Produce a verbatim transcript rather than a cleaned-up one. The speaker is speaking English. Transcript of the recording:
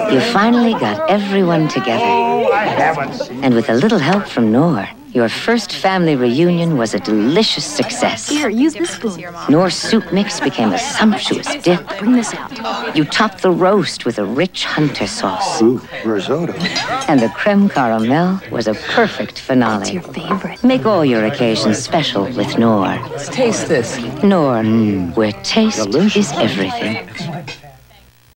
You finally got everyone together. Oh, I haven't seen And with a little help from Knorr, your first family reunion was a delicious success. Here, use this spoon. Knorr soup mix became a sumptuous dip. Bring this out. You topped the roast with a rich hunter sauce. Ooh, risotto. And the creme caramel was a perfect finale. What's your favorite? Make all your occasions special with Knorr. Let's taste this. Knorr, where taste Delicious. is everything.